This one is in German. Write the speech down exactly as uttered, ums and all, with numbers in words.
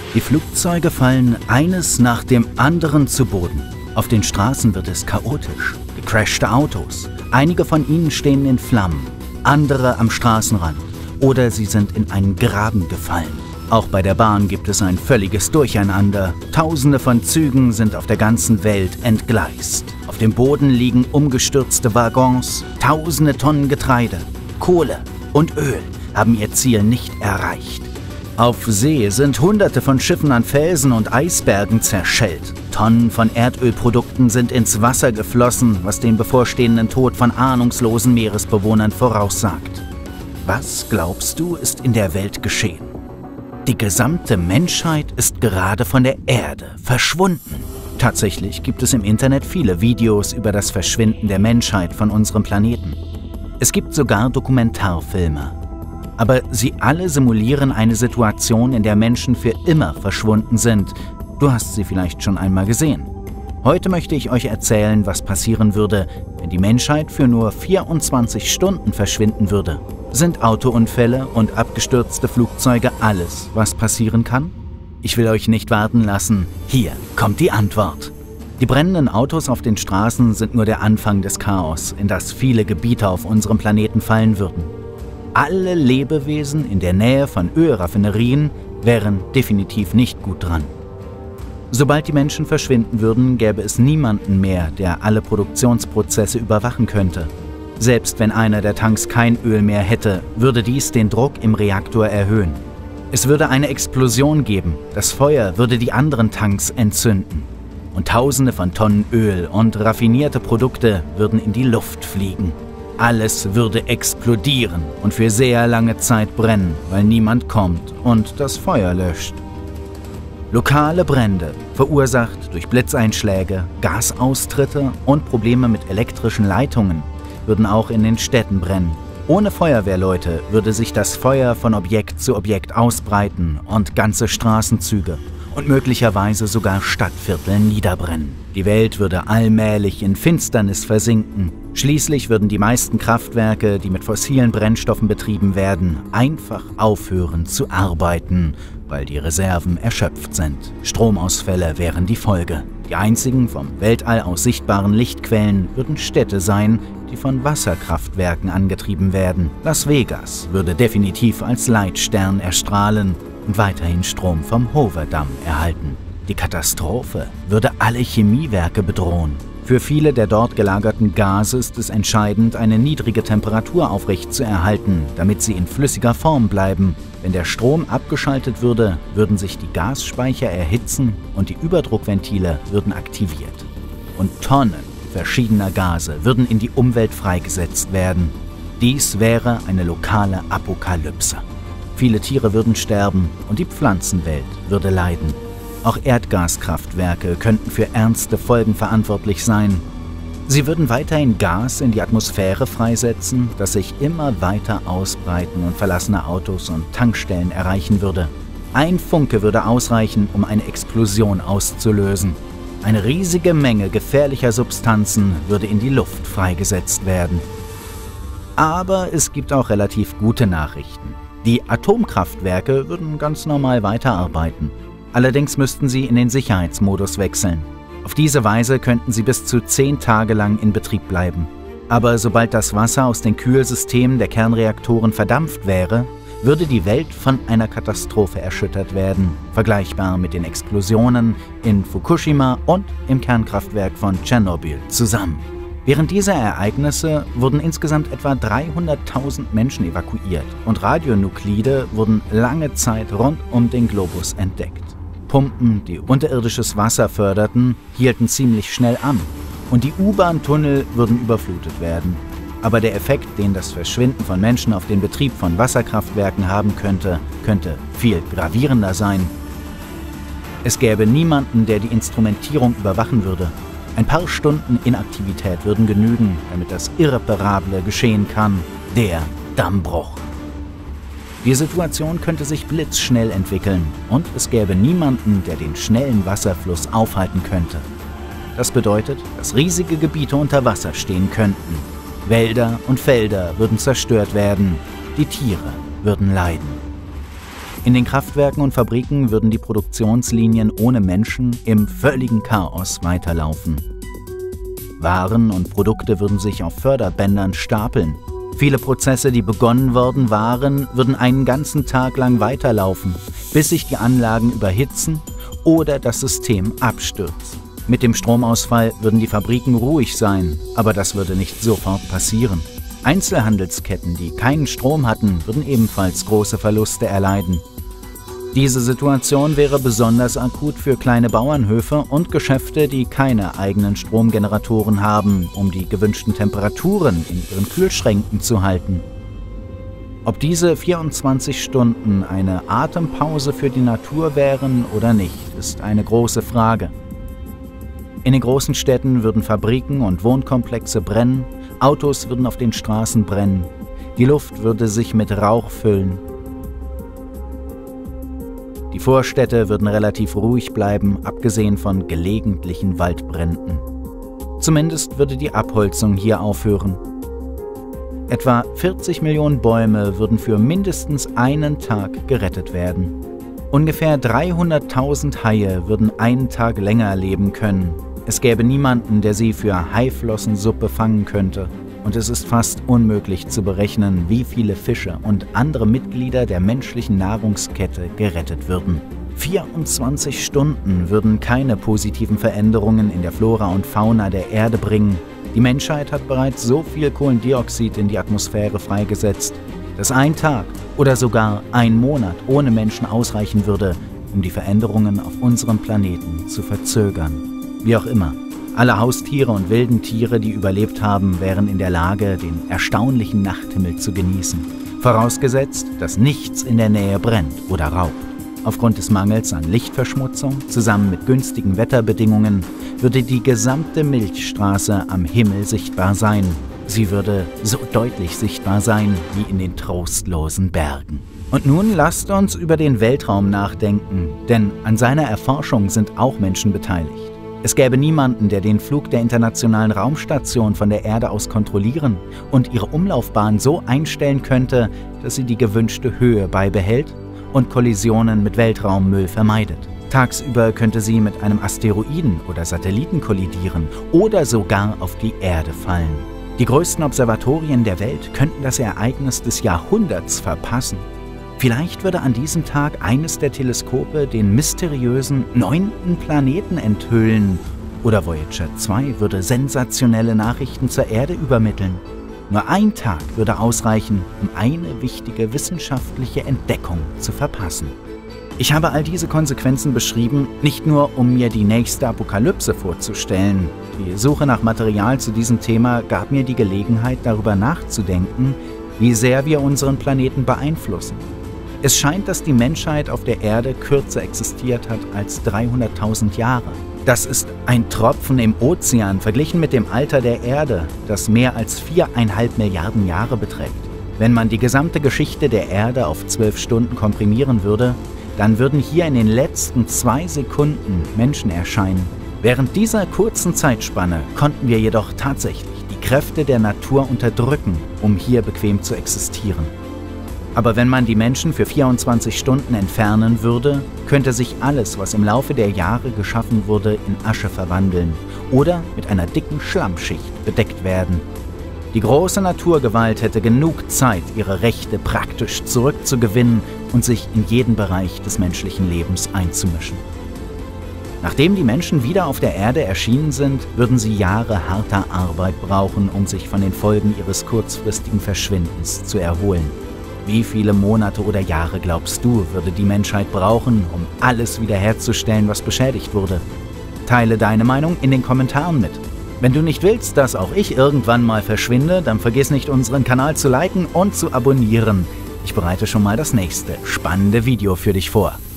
Die Flugzeuge fallen eines nach dem anderen zu Boden. Auf den Straßen wird es chaotisch. Gecrashte Autos. Einige von ihnen stehen in Flammen, andere am Straßenrand oder sie sind in einen Graben gefallen. Auch bei der Bahn gibt es ein völliges Durcheinander. Tausende von Zügen sind auf der ganzen Welt entgleist. Auf dem Boden liegen umgestürzte Waggons. Tausende Tonnen Getreide, Kohle und Öl haben ihr Ziel nicht erreicht. Auf See sind Hunderte von Schiffen an Felsen und Eisbergen zerschellt. Tonnen von Erdölprodukten sind ins Wasser geflossen, was den bevorstehenden Tod von ahnungslosen Meeresbewohnern voraussagt. Was, glaubst du, ist in der Welt geschehen? Die gesamte Menschheit ist gerade von der Erde verschwunden. Tatsächlich gibt es im Internet viele Videos über das Verschwinden der Menschheit von unserem Planeten. Es gibt sogar Dokumentarfilme. Aber sie alle simulieren eine Situation, in der Menschen für immer verschwunden sind. Du hast sie vielleicht schon einmal gesehen. Heute möchte ich euch erzählen, was passieren würde, wenn die Menschheit für nur vierundzwanzig Stunden verschwinden würde. Sind Autounfälle und abgestürzte Flugzeuge alles, was passieren kann? Ich will euch nicht warten lassen. Hier kommt die Antwort. Die brennenden Autos auf den Straßen sind nur der Anfang des Chaos, in das viele Gebiete auf unserem Planeten fallen würden. Alle Lebewesen in der Nähe von Ölraffinerien wären definitiv nicht gut dran. Sobald die Menschen verschwinden würden, gäbe es niemanden mehr, der alle Produktionsprozesse überwachen könnte. Selbst wenn einer der Tanks kein Öl mehr hätte, würde dies den Druck im Reaktor erhöhen. Es würde eine Explosion geben, das Feuer würde die anderen Tanks entzünden. Und Tausende von Tonnen Öl und raffinierte Produkte würden in die Luft fliegen. Alles würde explodieren und für sehr lange Zeit brennen, weil niemand kommt und das Feuer löscht. Lokale Brände, verursacht durch Blitzeinschläge, Gasaustritte und Probleme mit elektrischen Leitungen, würden auch in den Städten brennen. Ohne Feuerwehrleute würde sich das Feuer von Objekt zu Objekt ausbreiten und ganze Straßenzüge und möglicherweise sogar Stadtviertel niederbrennen. Die Welt würde allmählich in Finsternis versinken. Schließlich würden die meisten Kraftwerke, die mit fossilen Brennstoffen betrieben werden, einfach aufhören zu arbeiten, weil die Reserven erschöpft sind. Stromausfälle wären die Folge. Die einzigen vom Weltall aus sichtbaren Lichtquellen würden Städte sein, die von Wasserkraftwerken angetrieben werden. Las Vegas würde definitiv als Leitstern erstrahlen und weiterhin Strom vom Hoover-Damm erhalten. Die Katastrophe würde alle Chemiewerke bedrohen. Für viele der dort gelagerten Gase ist es entscheidend, eine niedrige Temperatur aufrechtzuerhalten, damit sie in flüssiger Form bleiben. Wenn der Strom abgeschaltet würde, würden sich die Gasspeicher erhitzen und die Überdruckventile würden aktiviert. Und Tonnen verschiedener Gase würden in die Umwelt freigesetzt werden. Dies wäre eine lokale Apokalypse. Viele Tiere würden sterben und die Pflanzenwelt würde leiden. Auch Erdgaskraftwerke könnten für ernste Folgen verantwortlich sein. Sie würden weiterhin Gas in die Atmosphäre freisetzen, das sich immer weiter ausbreiten und verlassene Autos und Tankstellen erreichen würde. Ein Funke würde ausreichen, um eine Explosion auszulösen. Eine riesige Menge gefährlicher Substanzen würde in die Luft freigesetzt werden. Aber es gibt auch relativ gute Nachrichten. Die Atomkraftwerke würden ganz normal weiterarbeiten. Allerdings müssten sie in den Sicherheitsmodus wechseln. Auf diese Weise könnten sie bis zu zehn Tage lang in Betrieb bleiben. Aber sobald das Wasser aus den Kühlsystemen der Kernreaktoren verdampft wäre, würde die Welt von einer Katastrophe erschüttert werden, vergleichbar mit den Explosionen in Fukushima und im Kernkraftwerk von Tschernobyl zusammen. Während dieser Ereignisse wurden insgesamt etwa dreihunderttausend Menschen evakuiert und Radionuklide wurden lange Zeit rund um den Globus entdeckt. Pumpen, die unterirdisches Wasser förderten, hielten ziemlich schnell an und die U-Bahn-Tunnel würden überflutet werden. Aber der Effekt, den das Verschwinden von Menschen auf den Betrieb von Wasserkraftwerken haben könnte, könnte viel gravierender sein. Es gäbe niemanden, der die Instrumentierung überwachen würde. Ein paar Stunden Inaktivität würden genügen, damit das Irreparable geschehen kann, der Dammbruch. Die Situation könnte sich blitzschnell entwickeln und es gäbe niemanden, der den schnellen Wasserfluss aufhalten könnte. Das bedeutet, dass riesige Gebiete unter Wasser stehen könnten. Wälder und Felder würden zerstört werden, die Tiere würden leiden. In den Kraftwerken und Fabriken würden die Produktionslinien ohne Menschen im völligen Chaos weiterlaufen. Waren und Produkte würden sich auf Förderbändern stapeln. Viele Prozesse, die begonnen worden waren, würden einen ganzen Tag lang weiterlaufen, bis sich die Anlagen überhitzen oder das System abstürzt. Mit dem Stromausfall würden die Fabriken ruhig sein, aber das würde nicht sofort passieren. Einzelhandelsketten, die keinen Strom hatten, würden ebenfalls große Verluste erleiden. Diese Situation wäre besonders akut für kleine Bauernhöfe und Geschäfte, die keine eigenen Stromgeneratoren haben, um die gewünschten Temperaturen in ihren Kühlschränken zu halten. Ob diese vierundzwanzig Stunden eine Atempause für die Natur wären oder nicht, ist eine große Frage. In den großen Städten würden Fabriken und Wohnkomplexe brennen, Autos würden auf den Straßen brennen, die Luft würde sich mit Rauch füllen. Die Vorstädte würden relativ ruhig bleiben, abgesehen von gelegentlichen Waldbränden. Zumindest würde die Abholzung hier aufhören. Etwa vierzig Millionen Bäume würden für mindestens einen Tag gerettet werden. Ungefähr dreihunderttausend Haie würden einen Tag länger leben können. Es gäbe niemanden, der sie für Haiflossensuppe fangen könnte. Und es ist fast unmöglich zu berechnen, wie viele Fische und andere Mitglieder der menschlichen Nahrungskette gerettet würden. vierundzwanzig Stunden würden keine positiven Veränderungen in der Flora und Fauna der Erde bringen. Die Menschheit hat bereits so viel Kohlendioxid in die Atmosphäre freigesetzt, dass ein Tag oder sogar ein Monat ohne Menschen ausreichen würde, um die Veränderungen auf unserem Planeten zu verzögern. Wie auch immer, alle Haustiere und wilden Tiere, die überlebt haben, wären in der Lage, den erstaunlichen Nachthimmel zu genießen. Vorausgesetzt, dass nichts in der Nähe brennt oder raucht. Aufgrund des Mangels an Lichtverschmutzung, zusammen mit günstigen Wetterbedingungen, würde die gesamte Milchstraße am Himmel sichtbar sein. Sie würde so deutlich sichtbar sein wie in den trostlosen Bergen. Und nun lasst uns über den Weltraum nachdenken, denn an seiner Erforschung sind auch Menschen beteiligt. Es gäbe niemanden, der den Flug der Internationalen Raumstation von der Erde aus kontrollieren und ihre Umlaufbahn so einstellen könnte, dass sie die gewünschte Höhe beibehält und Kollisionen mit Weltraummüll vermeidet. Tagsüber könnte sie mit einem Asteroiden oder Satelliten kollidieren oder sogar auf die Erde fallen. Die größten Observatorien der Welt könnten das Ereignis des Jahrhunderts verpassen. Vielleicht würde an diesem Tag eines der Teleskope den mysteriösen neunten Planeten enthüllen oder Voyager zwei würde sensationelle Nachrichten zur Erde übermitteln. Nur ein Tag würde ausreichen, um eine wichtige wissenschaftliche Entdeckung zu verpassen. Ich habe all diese Konsequenzen beschrieben, nicht nur um mir die nächste Apokalypse vorzustellen. Die Suche nach Material zu diesem Thema gab mir die Gelegenheit, darüber nachzudenken, wie sehr wir unseren Planeten beeinflussen. Es scheint, dass die Menschheit auf der Erde kürzer existiert hat als dreihunderttausend Jahre. Das ist ein Tropfen im Ozean verglichen mit dem Alter der Erde, das mehr als viereinhalb Milliarden Jahre beträgt. Wenn man die gesamte Geschichte der Erde auf zwölf Stunden komprimieren würde, dann würden hier in den letzten zwei Sekunden Menschen erscheinen. Während dieser kurzen Zeitspanne konnten wir jedoch tatsächlich die Kräfte der Natur unterdrücken, um hier bequem zu existieren. Aber wenn man die Menschen für vierundzwanzig Stunden entfernen würde, könnte sich alles, was im Laufe der Jahre geschaffen wurde, in Asche verwandeln oder mit einer dicken Schlammschicht bedeckt werden. Die große Naturgewalt hätte genug Zeit, ihre Rechte praktisch zurückzugewinnen und sich in jeden Bereich des menschlichen Lebens einzumischen. Nachdem die Menschen wieder auf der Erde erschienen sind, würden sie Jahre harter Arbeit brauchen, um sich von den Folgen ihres kurzfristigen Verschwindens zu erholen. Wie viele Monate oder Jahre, glaubst du, würde die Menschheit brauchen, um alles wiederherzustellen, was beschädigt wurde? Teile deine Meinung in den Kommentaren mit. Wenn du nicht willst, dass auch ich irgendwann mal verschwinde, dann vergiss nicht, unseren Kanal zu liken und zu abonnieren. Ich bereite schon mal das nächste spannende Video für dich vor.